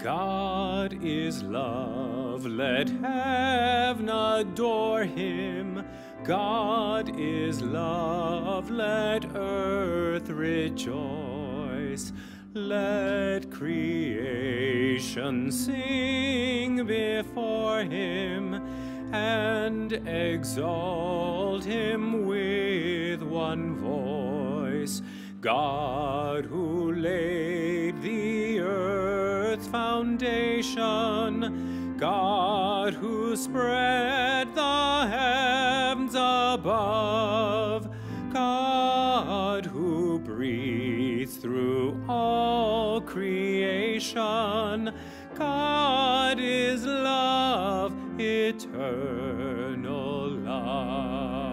God is love, let heaven adore him. God is love, let earth rejoice. Let creation sing before him and exalt him with one voice. God who laid the earth's foundation, God who spread the heavens above, God who breathes through all creation, God is love, eternal love.